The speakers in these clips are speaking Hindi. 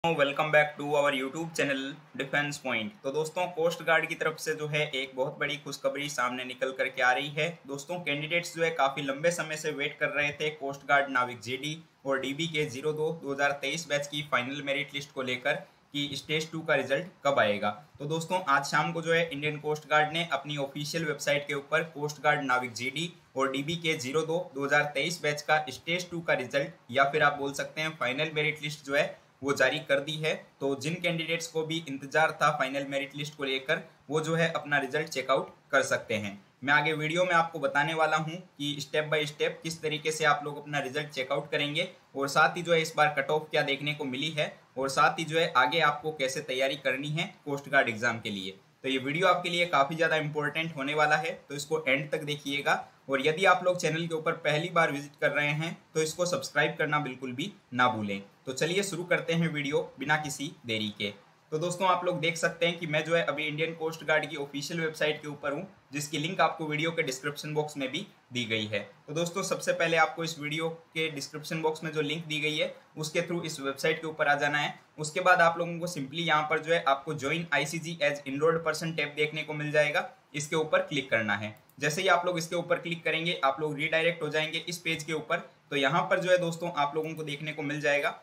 Welcome back to our YouTube channel defence point. तो दोस्तों, कोस्ट गार्ड की तरफ से जो है एक बहुत बड़ी खुशखबरी सामने निकल कर के आ रही है। दोस्तों, कैंडिडेट्स जो है काफ़ी लंबे समय से वेट कर रहे थे कोस्ट गार्ड नाविक जेडी और डीबी के 02-2023 बैच की फाइनल मेरिट लिस्ट को लेकर कि स्टेज 2 का रिजल्ट कब आएगा। तो दोस्तों, आज शाम को जो है इंडियन कोस्ट गार्ड ने अपनी ऑफिशियल वेबसाइट के ऊपर कोस्ट गार्ड नाविक जेडी और डीबी के 02-2023 बैच का स्टेज 2 का रिजल्ट या फिर आप बोल सकते हैं फाइनल मेरिट लिस्ट जो है वो जारी कर दी है। तो जिन कैंडिडेट्स को भी इंतजार था फाइनल मेरिट लिस्ट को लेकर, वो जो है अपना रिजल्ट चेकआउट कर सकते हैं। मैं आगे वीडियो में आपको बताने वाला हूं कि स्टेप बाय स्टेप किस तरीके से आप लोग अपना रिजल्ट चेकआउट करेंगे और साथ ही जो है इस बार कट ऑफ क्या देखने को मिली है और साथ ही जो है आगे आपको कैसे तैयारी करनी है कोस्ट गार्ड एग्जाम के लिए। तो ये वीडियो आपके लिए काफ़ी ज़्यादा इंपॉर्टेंट होने वाला है, तो इसको एंड तक देखिएगा। और यदि आप लोग चैनल के ऊपर पहली बार विजिट कर रहे हैं तो इसको सब्सक्राइब करना बिल्कुल भी ना भूलें। तो चलिए शुरू करते हैं वीडियो बिना किसी देरी के। तो दोस्तों, आप लोग देख सकते हैं कि मैं जो है अभी इंडियन कोस्ट गार्ड की ऑफिशियल वेबसाइट के ऊपर हूँ, जिसकी लिंक आपको वीडियो के डिस्क्रिप्शन बॉक्स में भी दी गई है। तो दोस्तों, सबसे पहले आपको इस वीडियो के डिस्क्रिप्शन बॉक्स में जो लिंक दी गई है उसके थ्रू इस वेबसाइट के ऊपर आ जाना है। उसके बाद आप लोगों को सिंपली यहाँ पर जो है आपको join ICG as enrolled person tab देखने को मिल जाएगा। इसके ऊपर क्लिक करना है। जैसे ही आप लोग इसके ऊपर क्लिक करेंगे आप लोग रीडायरेक्ट हो जाएंगे इस पेज के ऊपर। तो यहाँ पर जो है दोस्तों आप लोगों को देखने को मिल जाएगा,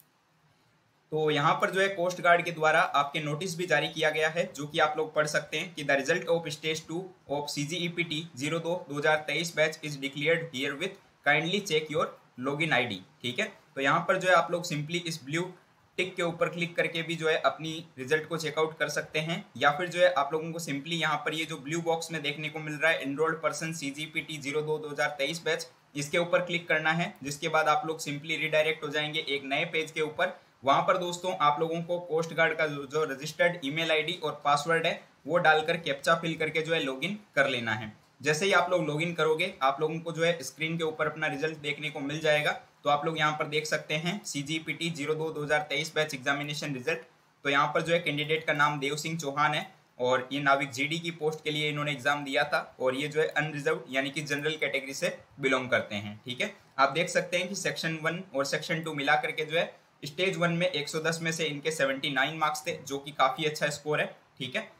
तो यहाँ पर जो है कोस्ट गार्ड के द्वारा आपके नोटिस भी जारी किया गया है, जो कि आप लोग पढ़ सकते हैं कि the result of stage 2 of CGEPT 02-2023 batch is declared herewith kindly check your login ID. ठीक है, तो यहाँ पर जो है आप लोग सिंपली इस ब्लू टिक के ऊपर क्लिक करके भी जो है अपनी रिजल्ट को चेकआउट कर सकते हैं, या फिर जो है आप लोगों को सिंपली यहाँ पर ये जो ब्लू बॉक्स में देखने को मिल रहा है एनरोल्ड पर्सन CGEPT 02-2023 बैच, इसके ऊपर क्लिक करना है। जिसके बाद आप लोग सिंपली रिडायरेक्ट हो जाएंगे एक नए पेज के ऊपर। वहां पर दोस्तों आप लोगों को कोस्ट गार्ड का जो रजिस्टर्ड ईमेल आईडी और पासवर्ड है वो डालकर कैप्चा फिल करके जो है लॉगिन कर लेना है। जैसे ही आप लोग लॉगिन करोगे आप लोगों को जो है स्क्रीन के ऊपर अपना रिजल्ट देखने को मिल जाएगा। तो आप लोग यहाँ पर देख सकते हैं CGEPT 02-2023 बैच एग्जामिनेशन रिजल्ट। तो यहाँ पर जो है कैंडिडेट का नाम देव सिंह चौहान है और ये नाविक जेडी की पोस्ट के लिए इन्होंने एग्जाम दिया था और ये जो है अनरिजर्व यानी कि जनरल कैटेगरी से बिलोंग करते हैं। ठीक है, आप देख सकते हैं कि सेक्शन 1 और सेक्शन 2 मिला करके जो है स्टेज 1 में 110 में से इनके 79 मार्क्स थे, जो कि काफ़ी अच्छा स्कोर है। ठीक है,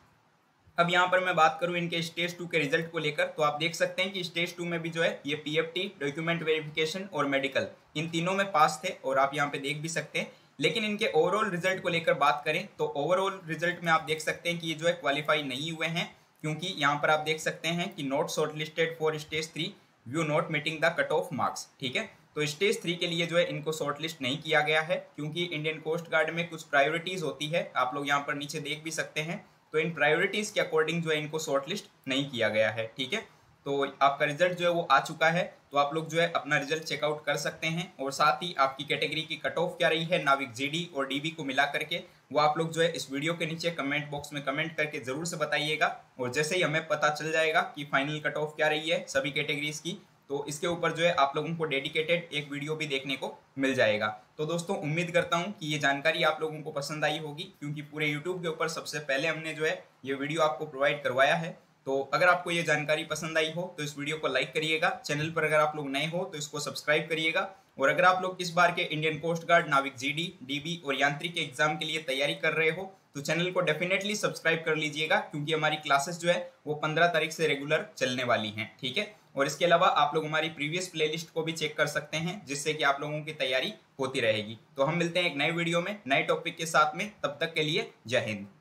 अब यहाँ पर मैं बात करूँ इनके स्टेज 2 के रिजल्ट को लेकर, तो आप देख सकते हैं कि स्टेज 2 में भी जो है ये PFT डॉक्यूमेंट वेरिफिकेशन और मेडिकल इन तीनों में पास थे और आप यहाँ पे देख भी सकते हैं। लेकिन इनके ओवरऑल रिजल्ट को लेकर बात करें तो ओवरऑल रिजल्ट में आप देख सकते हैं कि ये जो है क्वालिफाई नहीं हुए हैं, क्योंकि यहाँ पर आप देख सकते हैं कि not short listed for stage 3 view not meeting the cut off marks. ठीक है, तो स्टेज 3 के लिए जो है इनको शॉर्ट लिस्ट नहीं किया गया है, क्योंकि इंडियन कोस्ट गार्ड में कुछ प्रायोरिटीज होती है, आप लोग यहाँ पर नीचे देख भी सकते हैं। तो इन प्रायोरिटीज के अकॉर्डिंग जो है इनको शॉर्ट लिस्ट नहीं किया गया है। ठीक है, तो आपका रिजल्ट जो है वो आ चुका है, तो आप लोग जो है अपना रिजल्ट चेकआउट कर सकते हैं और साथ ही आपकी कैटेगरी की कट ऑफ क्या रही है नाविक जेडी और डीबी को मिला करके वो आप लोग जो है इस वीडियो के नीचे कमेंट बॉक्स में कमेंट करके जरूर से बताइएगा। और जैसे ही हमें पता चल जाएगा कि फाइनल कट ऑफ क्या रही है सभी कैटेगरीज की, तो इसके ऊपर जो है आप लोगों को डेडिकेटेड एक वीडियो भी देखने को मिल जाएगा। तो दोस्तों, उम्मीद करता हूं कि ये जानकारी आप लोगों को पसंद आई होगी, क्योंकि पूरे यूट्यूब के ऊपर सबसे पहले हमने जो है ये वीडियो आपको प्रोवाइड करवाया है। तो अगर आपको ये जानकारी पसंद आई हो तो इस वीडियो को लाइक करिएगा। चैनल पर अगर आप लोग नए हो तो इसको सब्सक्राइब करिएगा। और अगर आप लोग इस बार के Indian coast guard Navik JD DB और यांत्रिक के एग्जाम के लिए तैयारी कर रहे हो तो चैनल को डेफिनेटली सब्सक्राइब कर लीजिएगा, क्योंकि हमारी क्लासेस जो है वो 15 तारीख से रेगुलर चलने वाली हैं। ठीक है, और इसके अलावा आप लोग हमारी प्रीवियस प्लेलिस्ट को भी चेक कर सकते हैं, जिससे कि आप लोगों की तैयारी होती रहेगी। तो हम मिलते हैं एक नए वीडियो में नए टॉपिक के साथ में, तब तक के लिए जय हिंद।